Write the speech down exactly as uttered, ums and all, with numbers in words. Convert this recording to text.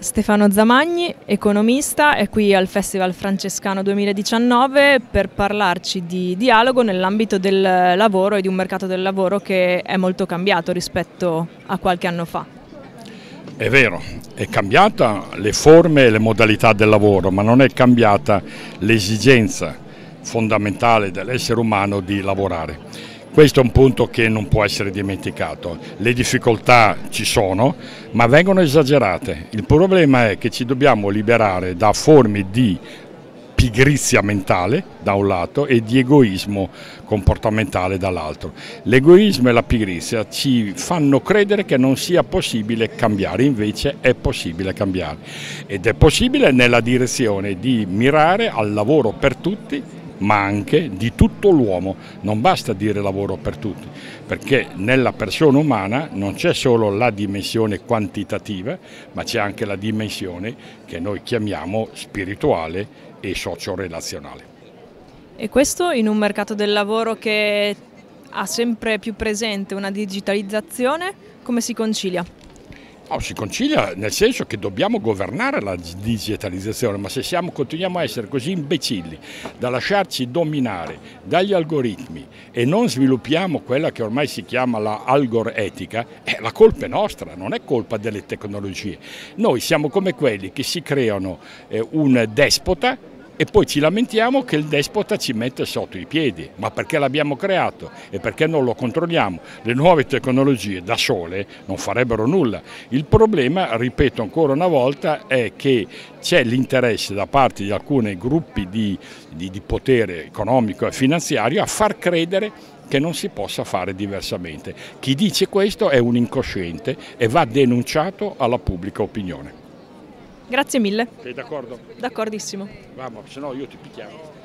Stefano Zamagni, economista, è qui al Festival Francescano duemiladiciannove per parlarci di dialogo nell'ambito del lavoro e di un mercato del lavoro che è molto cambiato rispetto a qualche anno fa. È vero, è cambiata le forme e le modalità del lavoro, ma non è cambiata l'esigenza fondamentale dell'essere umano di lavorare. Questo è un punto che non può essere dimenticato. Le difficoltà ci sono, ma vengono esagerate. Il problema è che ci dobbiamo liberare da forme di pigrizia mentale da un lato e di egoismo comportamentale dall'altro. L'egoismo e la pigrizia ci fanno credere che non sia possibile cambiare, invece è possibile cambiare ed è possibile nella direzione di mirare al lavoro per tutti, ma anche di tutto l'uomo. Non basta dire lavoro per tutti, perché nella persona umana non c'è solo la dimensione quantitativa, ma c'è anche la dimensione che noi chiamiamo spirituale e socio-relazionale. E questo in un mercato del lavoro che ha sempre più presente una digitalizzazione, come si concilia? No, si concilia nel senso che dobbiamo governare la digitalizzazione, ma se siamo, continuiamo a essere così imbecilli da lasciarci dominare dagli algoritmi e non sviluppiamo quella che ormai si chiama la algoretica, eh, la colpa è nostra, non è colpa delle tecnologie. Noi siamo come quelli che si creano eh, un despota e poi ci lamentiamo che il despota ci mette sotto i piedi, ma perché l'abbiamo creato e perché non lo controlliamo? Le nuove tecnologie da sole non farebbero nulla. Il problema, ripeto ancora una volta, è che c'è l'interesse da parte di alcuni gruppi di, di, di potere economico e finanziario a far credere che non si possa fare diversamente. Chi dice questo è un incosciente e va denunciato alla pubblica opinione. Grazie mille. Sei d'accordo? D'accordissimo. Vamos, se no io ti picchiamo.